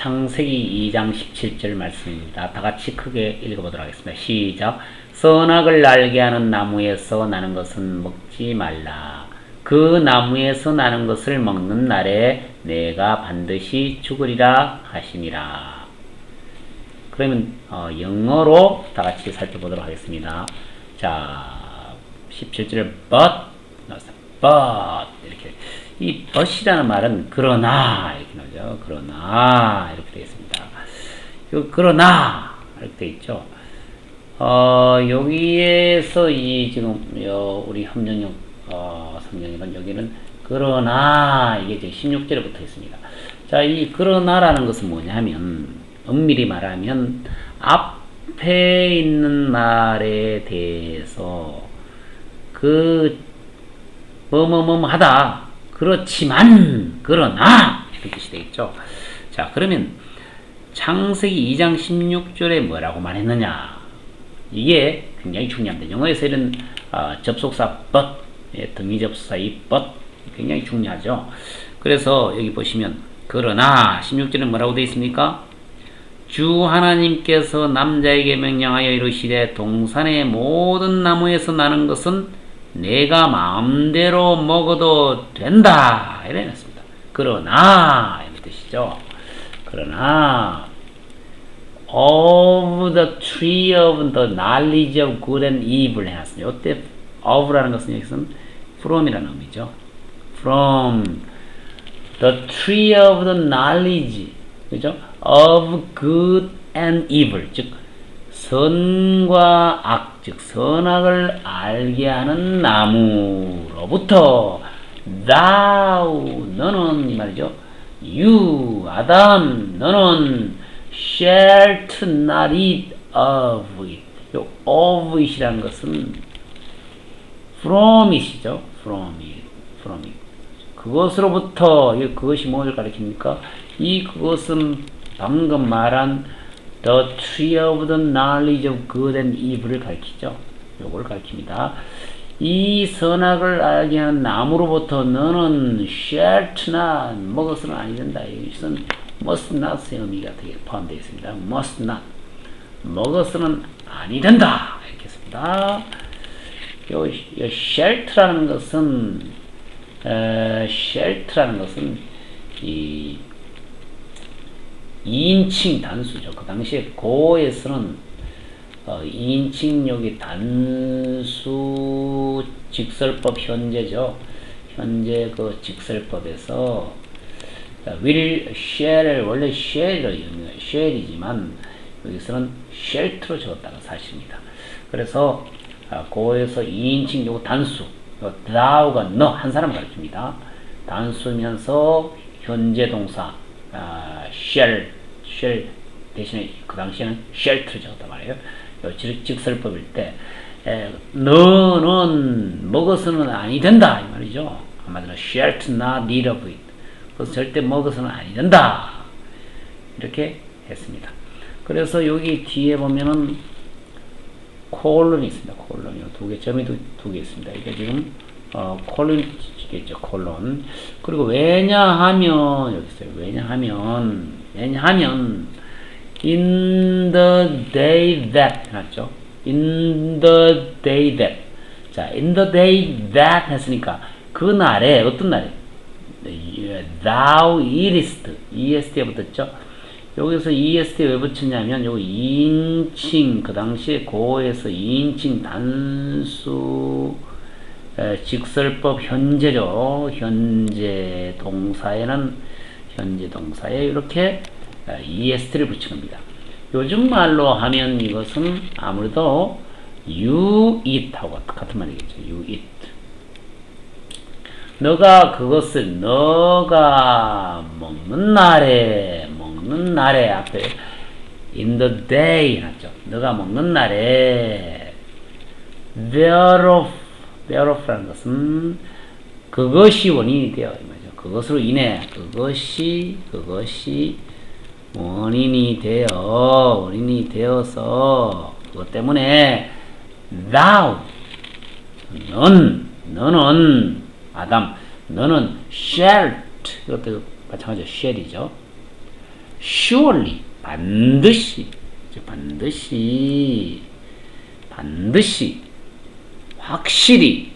창세기 2장 17절 말씀입니다. 다 같이 크게 읽어보도록 하겠습니다. 시작. 선악을 알게 하는 나무에서 나는 것은 먹지 말라. 그 나무에서 나는 것을 먹는 날에 내가 반드시 죽으리라 하시니라. 그러면 영어로 다 같이 살펴보도록 하겠습니다. 자, 17절에 but 이렇게, 이 but이라는 말은 그러나 이렇게 나오죠. 그러나 이렇게 되겠습니다. 그러나 이렇게 되어 있죠. 여기에서 이 지금 우리 함정용 성경에는 여기는 그러나 이게 이제 16절에 붙어 있습니다. 자, 이 그러나라는 것은 뭐냐면 엄밀히 말하면 앞에 있는 말에 대해서 그 뭐뭐뭐 하다, 그렇지만 그러나 이런 뜻이 되겠죠. 자, 그러면 창세기 2장 16절에 뭐라고 말했느냐, 이게 굉장히 중요합니다. 영어에서 이런 접속사 but, 등위 접속사 이 but 굉장히 중요하죠. 그래서 여기 보시면 그러나 16절에 뭐라고 되어 있습니까? 주 하나님께서 남자에게 명령하여 이르시되 동산의 모든 나무에서 나는 것은 내가 마음대로 먹어도 된다, 이래 놨습니다. 그러나 이런 뜻이죠. 그러나 of the tree of the knowledge of good and evil 해놨습니다. 이때 of라는 것은 여기서는 from이라는 의미죠. from the tree of the knowledge, 그죠? of good and evil, 즉 선과 악, 즉 선악을 알게 하는 나무로부터 thou, 너는 이 말이죠. you, 아담, 너는 shalt not eat of it. 요 of it이라는 것은 from it이죠. from it. 그것으로부터, 그것이 무엇을 가리킵니까? 그것은 방금 말한 the tree of the knowledge of good and evil을 가리키죠. 요걸 가리킵니다. 이 선악을 알게 하는 나무로부터 너는 shalt not, 먹어서는 아니 된다. 이것은 must not의 의미가 되게 포함되어 있습니다. must not, 먹어서는 아니 된다, 이렇게 했습니다. 요 shalt라는 것은 이 2인칭 단수죠. 그 당시에 고에서는 2인칭 단수 직설법 현재죠. 현재 그 직설법에서 will, shall, 원래 shall이지만 여기서는 shalt로 적었다가 사실입니다. 그래서 고에서 2인칭 요거 단수, thou가 너 한 사람 가르칩니다. 단수면서 현재 동사 shall 대신에 그 당시에는 shalt로 적었단 말이에요. 직설법일 때 너는 먹어서는 아니 된다, 이 말이죠. 한마디로 shalt not eat of it. 그래서 절대 먹어서는 아니 된다, 이렇게 했습니다. 그래서 여기 뒤에 보면은 콜론이 있습니다. 콜론이요. 점이 두 개 있습니다. 이게 지금 콜론이 있겠죠. 콜론. 그리고 왜냐하면 여기 있어요. 왜냐하면 in the day that 해놨죠. in the day that. 자, in the day that 했으니까 그 날에, 어떤 날에? thou eatest, est에 붙었죠. 여기서 est 왜 붙였냐면 요 2인칭, 그 당시에 고에서 2인칭 단수 직설법 현재죠. 현재 동사에 이렇게 est를 붙인 겁니다. 요즘 말로 하면 이것은 아무래도 you eat 하고 같은 말이겠죠. you eat. 너가 먹는 날에 앞에 in the day 해놨죠. 너가 먹는 날에 thereof라는 것은 그것이 원인이 되어, 그것으로 인해, 그것이 원인이 되어서 그것 때문에 thou, 너는 아담, 너는 shalt, 이것도 마찬가지로 shall이죠. surely 반드시 확실히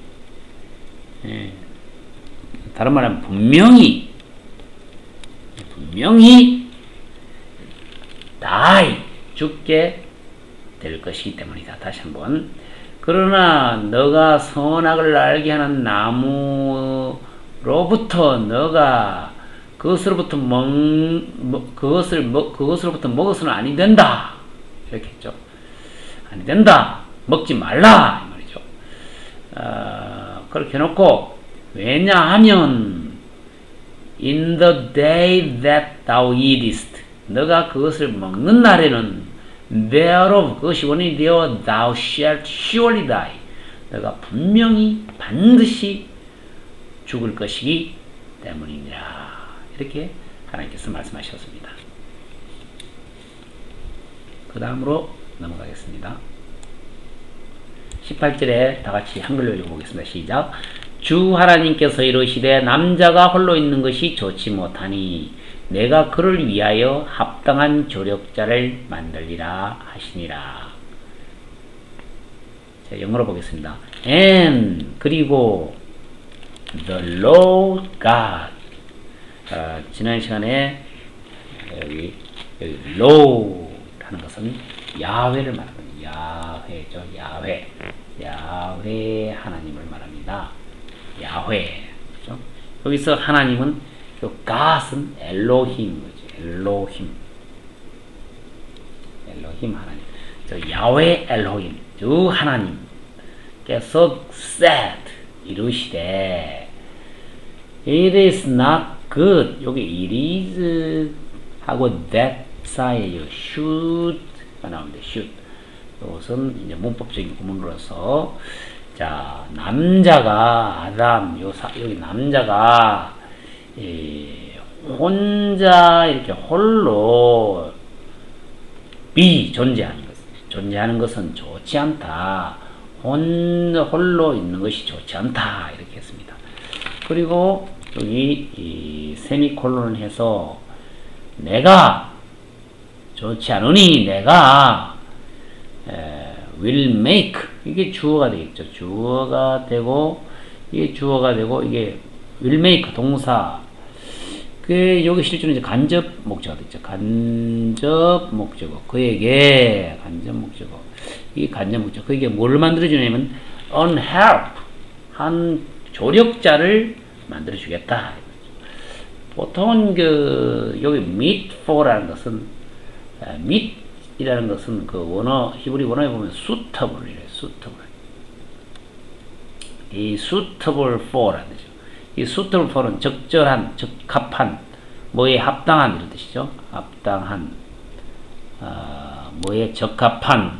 다른 말하면 분명히 die 죽게 될 것이기 때문이다. 다시 한번. 그러나 너가 선악을 알게 하는 나무로부터 너가 그것으로부터 먹어서는 아니 된다. 이렇게 했죠. 아니 된다. 먹지 말라. 이 말이죠. 그렇게 해놓고, 왜냐하면, in the day that thou eatest, 너가 그것을 먹는 날에는, thereof, 그것이 원인이 되어, thou shalt surely die. 너가 분명히, 반드시 죽을 것이기 때문이니라. 이렇게 하나님께서 말씀하셨습니다. 그 다음으로 넘어가겠습니다. 18절에 다같이 한글로 읽어보겠습니다. 시작. 주 하나님께서 이르시되 남자가 홀로 있는 것이 좋지 못하니 내가 그를 위하여 합당한 조력자를 만들리라 하시니라. 자, 영어로 보겠습니다. And 그리고 the Lord God. 지난 시간에 여기 Lord 하는 것은 야훼를 말합니다. 야훼죠. 야훼 하나님을 말합니다. 야훼. 그렇죠? 여기서 하나님은 God은 엘로힘 하나님. 야훼 엘로힘 주 하나님께서 said 이르시되 it is not good. 여기 it is 하고 that 사이에요. should가 나옵니다. should. 이것은 이제 문법적인 구문으로서, 자, 남자가, 아담, 여기 남자가, 혼자, 이렇게 홀로, 존재하는 것은 좋지 않다. 홀로 있는 것이 좋지 않다. 이렇게 했습니다. 그리고, 여기, 이 세미콜론을 해서, 내가, 좋지 않으니, 내가, will make 이게 주어가 되겠죠. 주어가 되고 이게 주어가 되고 이게 will make 동사. 그 여기 실제로 이제 간접 목적어가 되죠. 간접 목적어. 그에게 간접 목적어. 이 간접 목적어. 그에게 뭘 만들어 주냐면 an help 한 조력자를 만들어 주겠다. 보통은 그 여기 meet for라는 것은 meet 이라는 것은 그 원어, 히브리 원어에 보면 suitable이래요. suitable. 이 suitable for라는 뜻이죠. 이 suitable for은 적절한, 적합한, 뭐에 합당한 이런 뜻이죠. 합당한, 뭐에 적합한,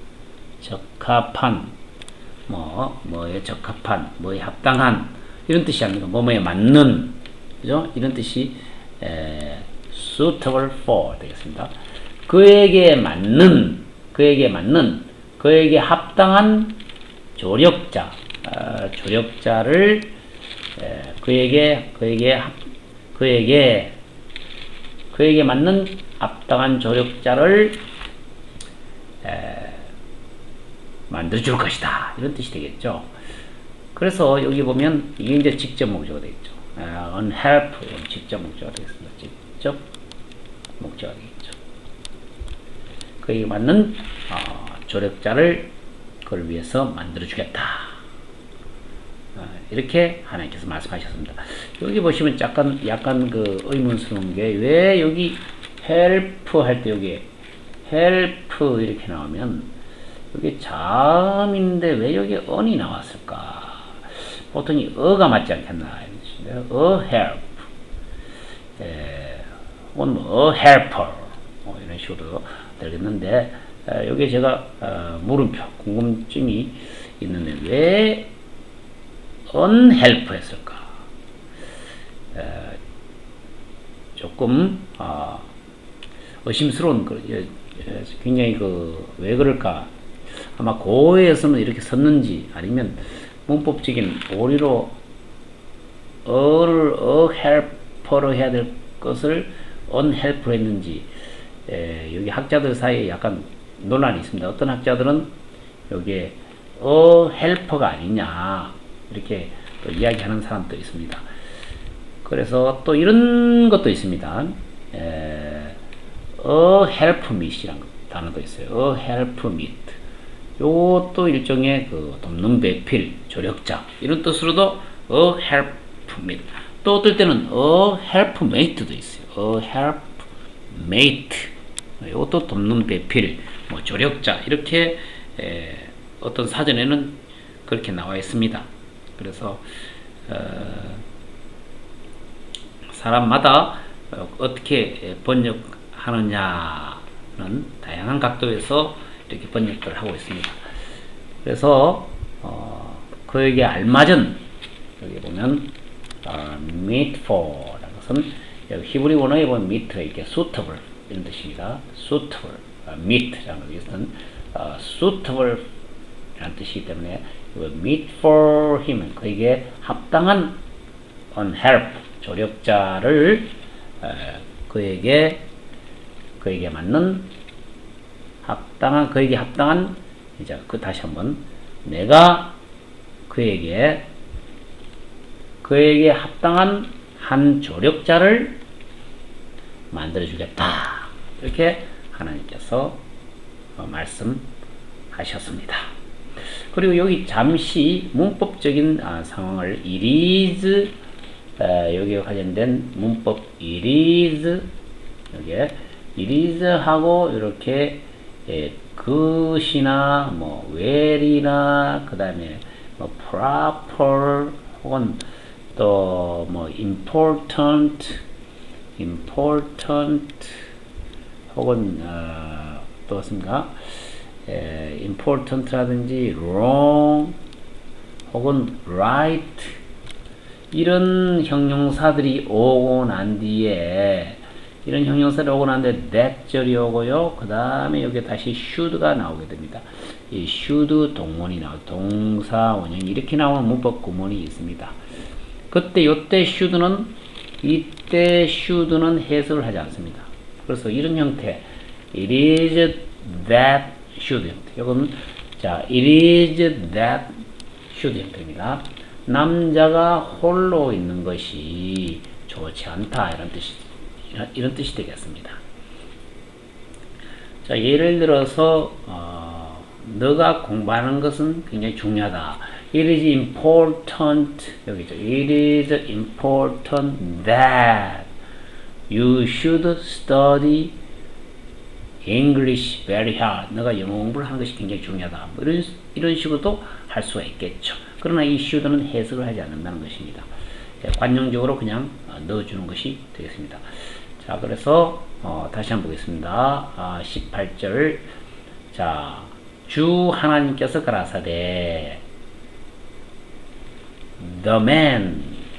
뭐에 적합한, 뭐에 합당한 이런 뜻이 아니고 뭐에 맞는, 그죠? 이런 뜻이 suitable for 되겠습니다. 그에게 맞는, 그에게 합당한 조력자, 조력자를, 그에게 맞는 합당한 조력자를, 만들어줄 것이다. 이런 뜻이 되겠죠. 그래서 여기 보면 이게 이제 직접 목적어가 되겠죠. on help, 직접 목적어가 되겠습니다. 직접 목적어가 되겠죠. 그에 맞는 조력자를 그걸 위해서 만들어주겠다. 이렇게 하나님께서 말씀하셨습니다. 여기 보시면 약간 그 의문스러운 게 왜 여기 help 할 때 여기 help 이렇게 나오면 여기 자음인데 왜 여기 on이 나왔을까? 보통 이 어가 맞지 않겠나? help, 혹은 a helper 이런 식으로 되겠는데 여기 제가 물음표 궁금증이 있는데 왜 unhelp 했을까? 조금 의심스러운 굉장히 왜 그럴까? 아마 고에서는 이렇게 썼는지 아니면 문법적인 오리로 어를 helper로 해야 될 것을 unhelpful 했는지 여기 학자들 사이에 약간 논란이 있습니다. 어떤 학자들은 여기에 helper가 아니냐 이렇게 또 이야기하는 사람도 있습니다. 그래서 또 이런 것도 있습니다. help meet이라는 단어도 있어요. help meet. 요것도 일종의 그 돕는 배필, 조력자 이런 뜻으로도 help meet. 또 어떨 때는 help mate도 있어요. help mate. 이것도 돕는 배필, 뭐 조력자 이렇게 어떤 사전에는 그렇게 나와 있습니다. 그래서 사람마다 어떻게 번역하느냐는 다양한 각도에서 이렇게 번역을 하고 있습니다. 그래서 그에게 알맞은 여기 보면 meet for라는 것은 여기 히브리 원어에 보면 meet가 이렇게 suitable 이런 뜻입니다. suitable, meet라는 것은 suitable 라는 뜻이기 때문에 meet for him 그에게 합당한 help 조력자를 그에게 맞는 그에게 합당한 이제 다시 한번 내가 그에게 합당한 한 조력자를 만들어 주겠다 이렇게 하나님께서 말씀하셨습니다. 그리고 여기 잠시 문법적인 상황을 it is 여기에 관련된 문법 it is 여기에 it is 하고 이렇게 그것이나 뭐 where이나 그 다음에 뭐 proper 혹은 또 뭐 important 혹은 또 어떻습니까? important라든지 wrong 혹은 right 이런 형용사들이 오고 난 뒤에 that절이 오고요. 그 다음에 여기 다시 should가 나오게 됩니다. 이 should 동문이 동사 원형이 이렇게 나오는 문법 구문이 있습니다. 이때 should는 해석을 하지 않습니다. 그래서 이런 형태, it is that should 형태. 이건 it is that should 형태입니다. 남자가 홀로 있는 것이 좋지 않다 이런 뜻이 되겠습니다. 자, 예를 들어서 너가 공부하는 것은 굉장히 중요하다. It is important 여기죠. It is important that you should study English very hard. 너가 영어 공부를 하는 것이 굉장히 중요하다. 뭐 이런 식으로도 할 수가 있겠죠. 그러나 이 should는 해석을 하지 않는다는 것입니다. 관용적으로 그냥 넣어주는 것이 되겠습니다. 자, 그래서 다시 한번 보겠습니다. 18절. 자, 주 하나님께서 가라사대 the man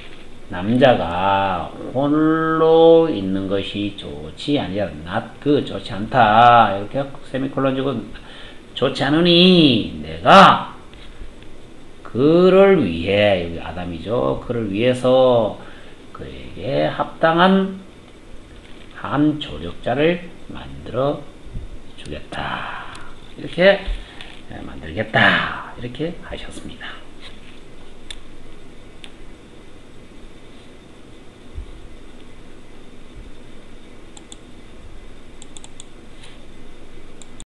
남자가 홀로 있는 것이 좋지 아니라 좋지 않다 이렇게 세미콜론 주고 좋지 않으니 내가 그를 위해 여기 아담이죠. 그를 위해서 그에게 합당한 한 조력자를 만들어 주겠다 이렇게 만들겠다 이렇게 하셨습니다.